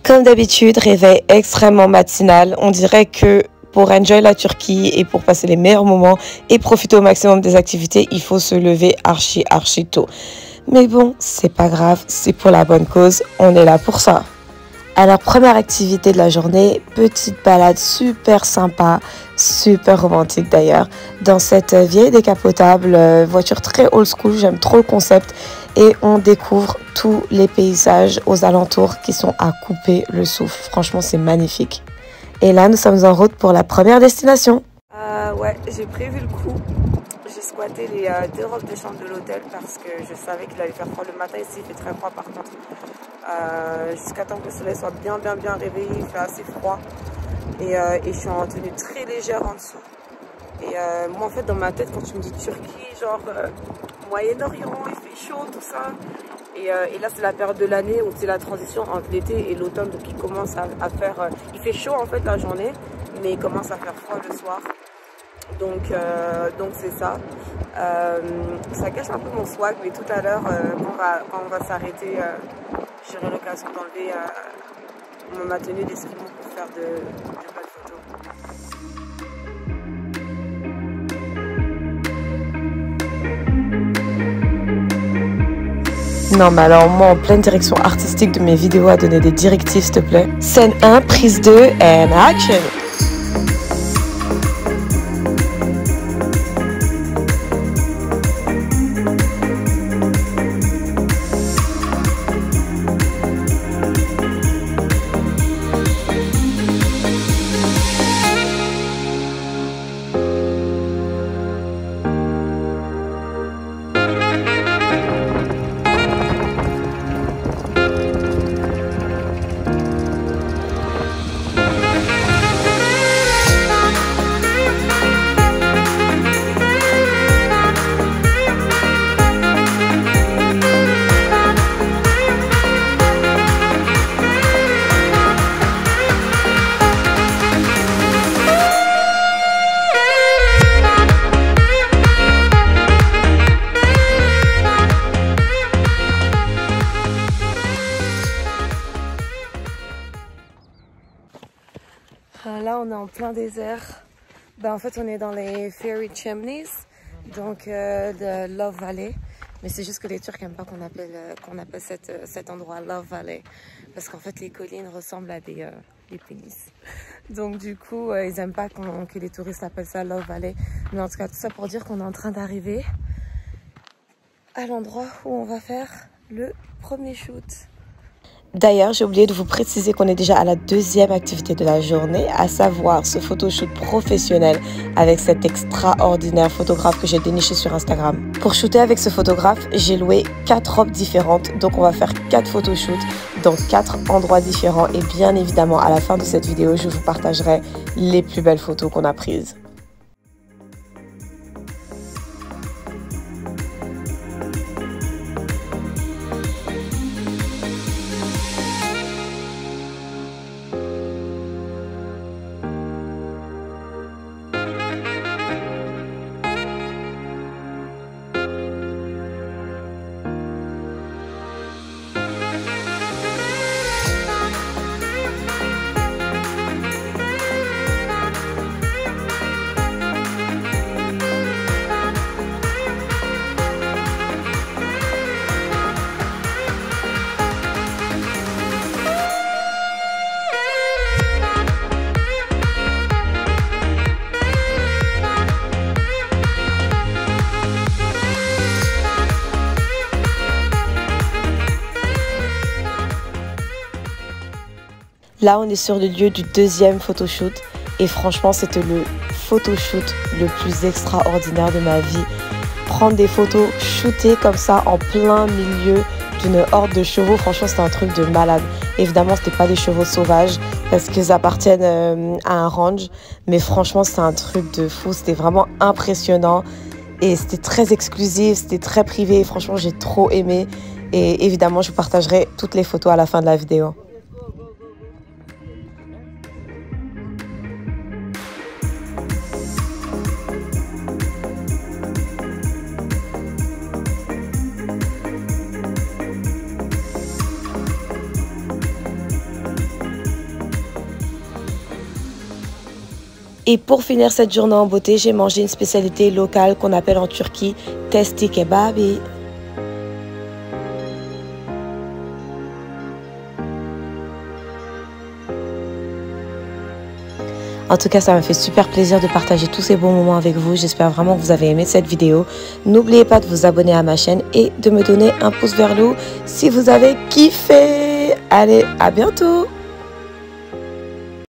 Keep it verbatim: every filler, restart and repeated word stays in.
Comme d'habitude, réveil extrêmement matinal. On dirait que pour enjoy la Turquie et pour passer les meilleurs moments et profiter au maximum des activités, il faut se lever archi archi tôt. Mais bon, c'est pas grave, c'est pour la bonne cause, on est là pour ça. Alors, première activité de la journée, petite balade super sympa, super romantique d'ailleurs, dans cette vieille décapotable, euh, voiture très old school, j'aime trop le concept. Et on découvre tous les paysages aux alentours qui sont à couper le souffle. Franchement, c'est magnifique. Et là, nous sommes en route pour la première destination. Euh, ouais, j'ai prévu le coup. J'ai squatté les euh, deux robes de chambre de l'hôtel parce que je savais qu'il allait faire froid le matin. Ici, il fait très froid par contre. Euh, Jusqu'à temps que le soleil soit bien, bien, bien réveillé, il fait assez froid. Et, euh, et je suis en tenue très légère en dessous. Et euh, moi, en fait, dans ma tête, quand tu me dis Turquie, genre euh, Moyen-Orient, il fait chaud, tout ça. Et, euh, et là, c'est la période de l'année où c'est la transition entre l'été et l'automne. Donc, il commence à, à faire... Euh, il fait chaud, en fait, la journée, mais il commence à faire froid le soir. Donc, euh, donc c'est ça. Euh, ça cache un peu mon swag, mais tout à l'heure, euh, quand on va, quand on va s'arrêter, euh, j'aurai l'occasion d'enlever euh, ma tenue d'esquimau pour faire de, de belles photos. Non, mais alors moi, en pleine direction artistique de mes vidéos, à donner des directives, s'il te plaît. Scène un, prise deux, and action! Là, on est en plein désert. Ben, en fait, on est dans les Fairy Chimneys, donc euh, de Love Valley. Mais c'est juste que les Turcs n'aiment pas qu'on appelle, euh, qu'on appelle cette, euh, cet endroit Love Valley. Parce qu'en fait, les collines ressemblent à des, euh, des pénis. Donc du coup, euh, ils n'aiment pas qu'on, que les touristes appellent ça Love Valley. Mais en tout cas, tout ça pour dire qu'on est en train d'arriver à l'endroit où on va faire le premier shoot. D'ailleurs, j'ai oublié de vous préciser qu'on est déjà à la deuxième activité de la journée, à savoir ce photoshoot professionnel avec cet extraordinaire photographe que j'ai déniché sur Instagram. Pour shooter avec ce photographe, j'ai loué quatre robes différentes, donc on va faire quatre photoshoots dans quatre endroits différents et bien évidemment, à la fin de cette vidéo, je vous partagerai les plus belles photos qu'on a prises. Là, on est sur le lieu du deuxième photoshoot et franchement, c'était le photoshoot le plus extraordinaire de ma vie. Prendre des photos shootées comme ça en plein milieu d'une horde de chevaux, franchement, c'était un truc de malade. Évidemment, c'était pas des chevaux sauvages parce qu'ils appartiennent euh, à un range, mais franchement, c'était un truc de fou. C'était vraiment impressionnant et c'était très exclusif, c'était très privé. Franchement, j'ai trop aimé et évidemment, je vous partagerai toutes les photos à la fin de la vidéo. Et pour finir cette journée en beauté, j'ai mangé une spécialité locale qu'on appelle en Turquie testi kebabi. En tout cas, ça m'a fait super plaisir de partager tous ces bons moments avec vous. J'espère vraiment que vous avez aimé cette vidéo. N'oubliez pas de vous abonner à ma chaîne et de me donner un pouce vers le haut si vous avez kiffé. Allez, à bientôt!